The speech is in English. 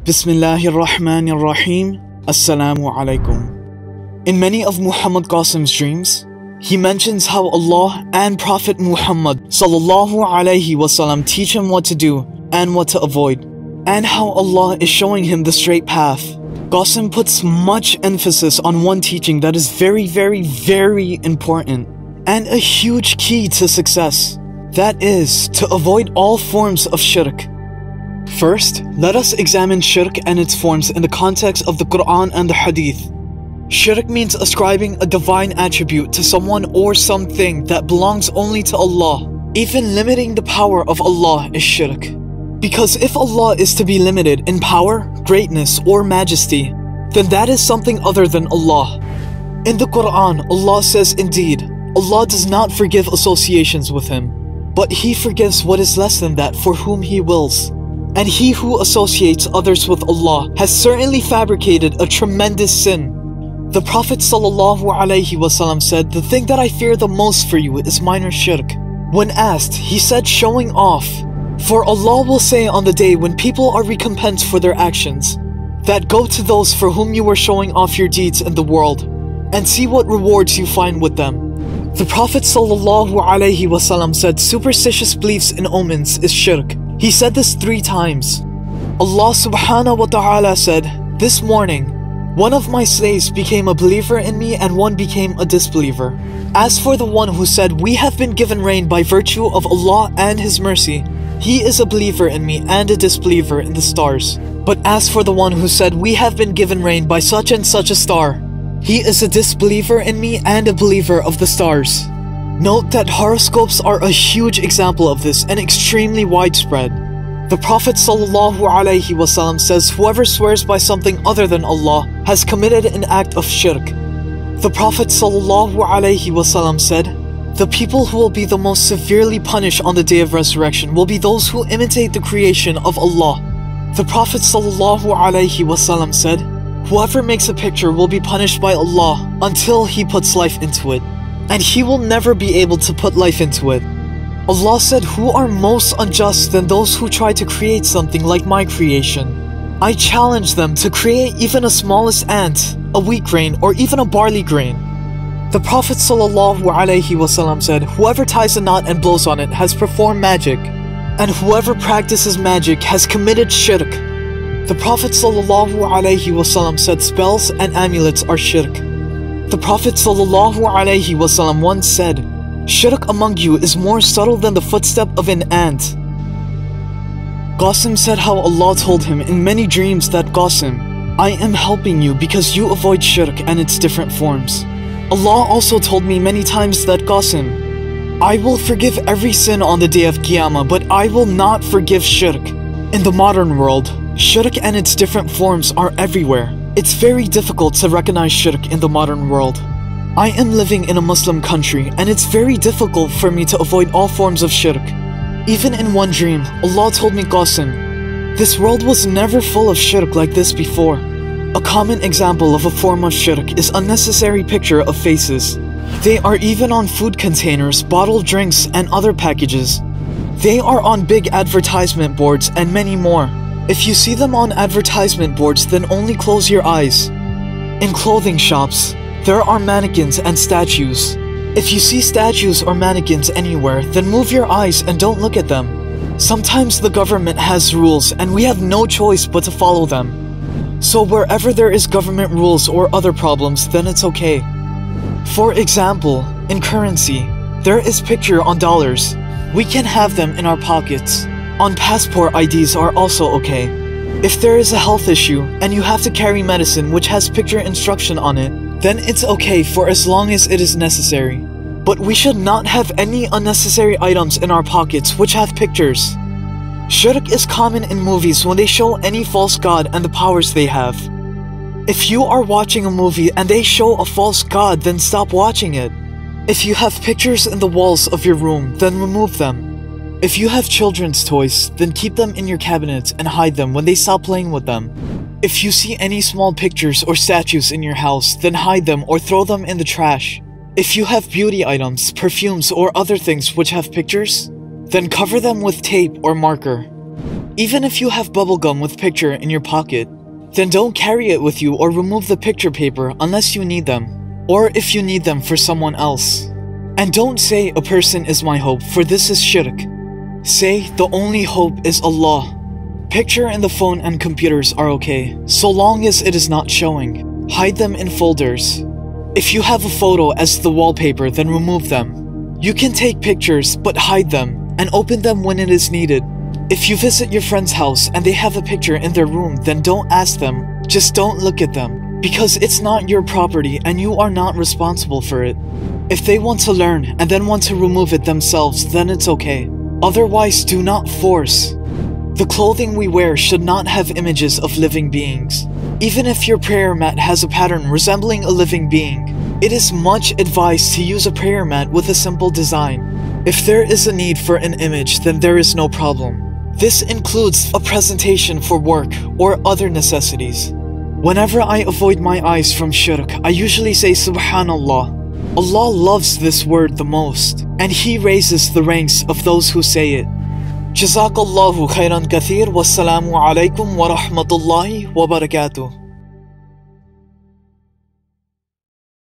Bismillahir Rahmanir Rahim. Assalamu alaikum. In many of Muhammad Qasim's dreams, he mentions how Allah and Prophet Muhammad S.W.T teach him what to do and what to avoid, and how Allah is showing him the straight path. Qasim puts much emphasis on one teaching that is very important and a huge key to success. That is, to avoid all forms of shirk. First, let us examine shirk and its forms in the context of the Quran and the Hadith. Shirk means ascribing a divine attribute to someone or something that belongs only to Allah. Even limiting the power of Allah is shirk. Because if Allah is to be limited in power, greatness, or majesty, then that is something other than Allah. In the Quran, Allah says, indeed, Allah does not forgive associations with Him, but He forgives what is less than that for whom He wills. And he who associates others with Allah has certainly fabricated a tremendous sin. The Prophet ﷺ said, the thing that I fear the most for you is minor shirk. When asked, he said, showing off. For Allah will say on the day when people are recompensed for their actions, that go to those for whom you were showing off your deeds in the world, and see what rewards you find with them. The Prophet ﷺ said, superstitious beliefs in omens is shirk. He said this 3 times. Allah subhanahu wa ta'ala said, this morning, one of my slaves became a believer in me and one became a disbeliever. As for the one who said, we have been given rain by virtue of Allah and His mercy, he is a believer in me and a disbeliever in the stars. But as for the one who said, we have been given rain by such and such a star, he is a disbeliever in me and a believer of the stars. Note that horoscopes are a huge example of this and extremely widespread. The Prophet ﷺ says, whoever swears by something other than Allah has committed an act of shirk. The Prophet ﷺ said, the people who will be the most severely punished on the day of resurrection will be those who imitate the creation of Allah. The Prophet ﷺ said, whoever makes a picture will be punished by Allah until he puts life into it, and he will never be able to put life into it. Allah said, who are most unjust than those who try to create something like my creation? I challenge them to create even a smallest ant, a wheat grain, or even a barley grain. The Prophet ﷺ said, whoever ties a knot and blows on it has performed magic, and whoever practices magic has committed shirk. The Prophet ﷺ said, spells and amulets are shirk. The Prophet ﷺ once said, shirk among you is more subtle than the footstep of an ant. Qasim said how Allah told him in many dreams that, Qasim, I am helping you because you avoid shirk and its different forms. Allah also told me many times that, Qasim, I will forgive every sin on the day of Qiyamah, but I will not forgive shirk. In the modern world, shirk and its different forms are everywhere. It's very difficult to recognize shirk in the modern world. I am living in a Muslim country and it's very difficult for me to avoid all forms of shirk. Even in one dream, Allah told me, Qasim, this world was never full of shirk like this before. A common example of a form of shirk is unnecessary picture of faces. They are even on food containers, bottled drinks, and other packages. They are on big advertisement boards and many more. If you see them on advertisement boards, then only close your eyes. In clothing shops, there are mannequins and statues. If you see statues or mannequins anywhere, then move your eyes and don't look at them. Sometimes the government has rules and we have no choice but to follow them. So wherever there is government rules or other problems, then it's okay. For example, in currency, there is picture on dollars. We can have them in our pockets. On passport IDs are also okay. If there is a health issue and you have to carry medicine which has picture instruction on it, then it's okay for as long as it is necessary. But we should not have any unnecessary items in our pockets which have pictures. Shirk is common in movies when they show any false god and the powers they have. If you are watching a movie and they show a false god, then stop watching it. If you have pictures in the walls of your room, then remove them. If you have children's toys, then keep them in your cabinets and hide them when they stop playing with them. If you see any small pictures or statues in your house, then hide them or throw them in the trash. If you have beauty items, perfumes, or other things which have pictures, then cover them with tape or marker. Even if you have bubblegum with picture in your pocket, then don't carry it with you or remove the picture paper unless you need them, or if you need them for someone else. And don't say a person is my hope, for this is shirk. Say the only hope is Allah. Picture in the phone and computers are okay, so long as it is not showing. Hide them in folders. If you have a photo as the wallpaper, then remove them. You can take pictures but hide them and open them when it is needed. If you visit your friend's house and they have a picture in their room, then don't ask them, just don't look at them, because it's not your property and you are not responsible for it. If they want to learn and then want to remove it themselves, then it's okay. Otherwise, do not force. The clothing we wear should not have images of living beings. Even if your prayer mat has a pattern resembling a living being, it is much advised to use a prayer mat with a simple design. If there is a need for an image, then there is no problem. This includes a presentation for work or other necessities. Whenever I avoid my eyes from shirk, I usually say Subhanallah. Allah loves this word the most, and He raises the ranks of those who say it. Jazakallahu khairan kathir. Wassalamu alaikum wa rahmatullahi wa barakatuh.